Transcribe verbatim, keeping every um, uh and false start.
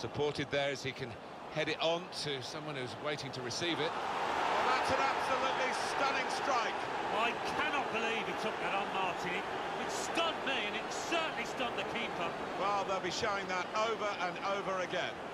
supported there as he can head it on to someone who's waiting to receive it. Well, that's an absolutely stunning strike. I cannot believe he took that on, Martin. It, it stunned me, and it certainly stunned the keeper. Well, they'll be showing that over and over again.